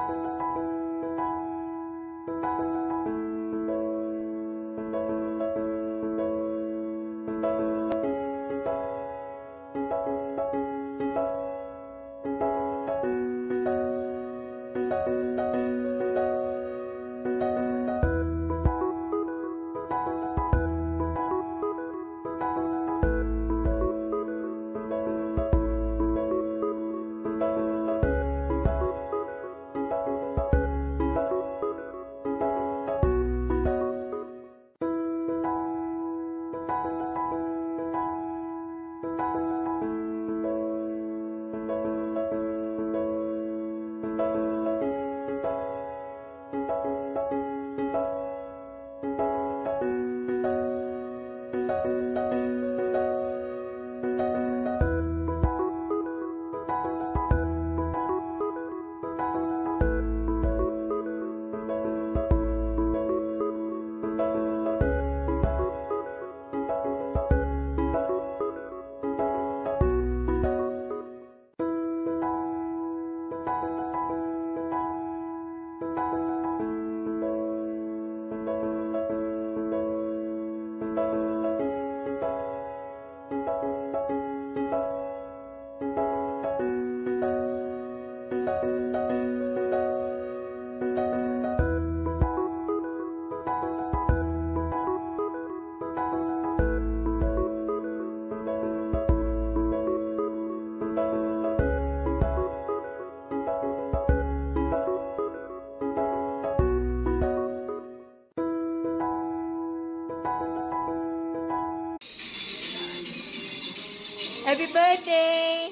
Happy birthday!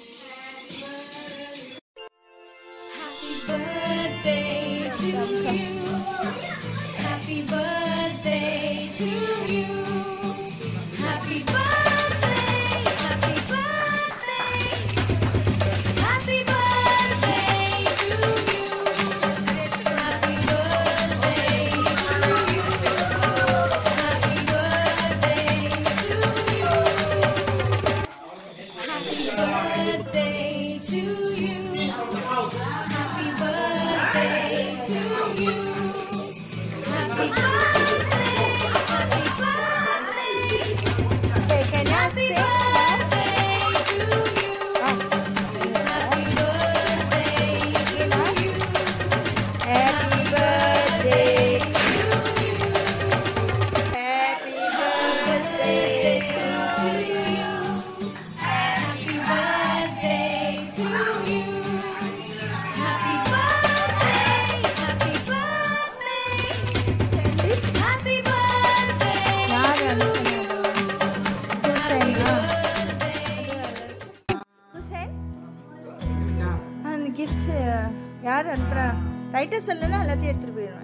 Happy birthday to you. Happy birthday to you. Happy birthday, happy birthday. Happy birthday to you. Happy birthday to you. Happy birthday to you. Happy birthday to you. Happy birthday to you. Happy birthday, happy birthday. Okay, can you Happy sing? birthday to you. Happy birthday to you. Happy birthday to you. Happy birthday To you. Happy birthday to you. Happy birthday, happy birthday. Happy birthday யார் to அனுப்புனது? you. Happy birthday. Who sent? அந்த gift யார் அனுப்புறா? Writer சொல்லனா எல்லாத்தையும் எடுத்துட்டு போயிடுவேன்.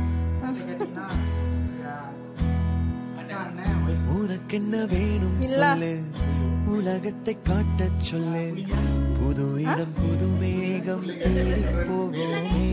உனக்கென்ன வேணும் சொல்லு, உலகத்தை காட்டச் சொல்லு, புது இடம் புது மேகம் தேடி போவோமே.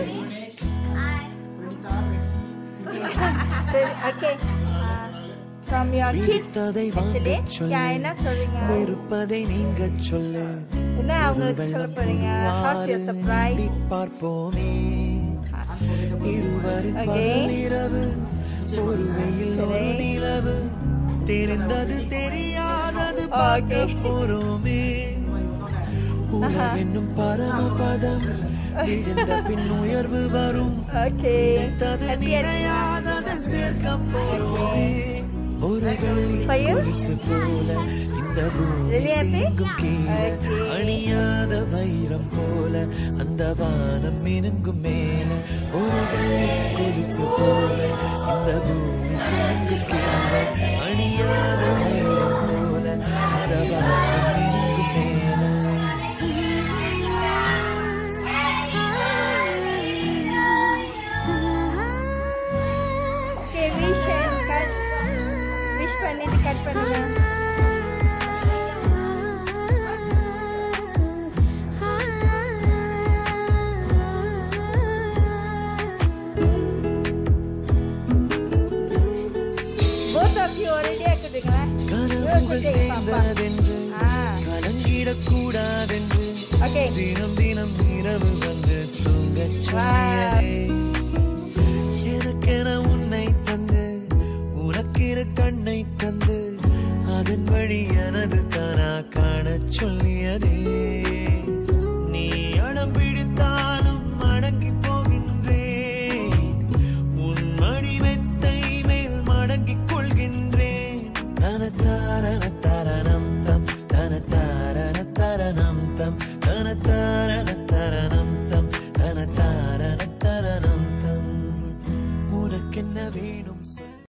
சரி, okay. From your kids, பிடித்ததை actually. வாங்கச் சொல்லு, Yeah, என்ன சொல்றீங்க? வெறுப்பதை நீங்கச் சொல்லு, என்ன அவங்களுக்கு சொல்ல போறீங்க? How's your surprise? எட்டி பார்ப்போமே. இருவரின் Okay. பகல் இரவு, ஒரு வெயில் ஒரு சரி. நிலவு, தெரிந்தது தெரியாதது பார்க்க போறோமே. உலகென்னும் பரமபதம், விழுந்த பின் உயர்வு வரும், Okay. நினைத்தது நினையாதது சேர்க்க போறோமே. ஒரு வெள்ளி For you? கொலுசு போல இந்த பூமி Really happy? எங்கும் கீழே, Okay. அணியாத வைரம் போல அந்த வானம் மினுங்கும் மேல. ஒரு வெள்ளி கொலுசு போல இந்த பூமி எங்கும் கீழே, அணியாத வைரம் போல அந்த வானம் மினுங்கும் மேல. Okay, wish and cut. Wish பண்ணிட்டு கட் பண்ணுங்க. Both of you already ஆக்குதுங்களா? கனவுகள் Okay, பாப்பா. தேர்ந்ததென்று Ah. கலங்கிடக்கூடாதென்று Okay, தினம் தினம் இரவு வந்து தூங்கச் சொல்லியதே எனக்கென உன்னை தந்து உனக்கிற கண்ணை தந்து அதன் வழி எனது கனா காணச் சொல்லியதே நீ அடம் பிடித்தாலும் அடங்கி போகின்றேன் உன் மடி மெத்தை மேல் மடங்கிக் கொள்கின்றேன் தனத்தாரண தரணம் தம் தனத்தாரண தரணம் தம் தனத்தாரண தரணம்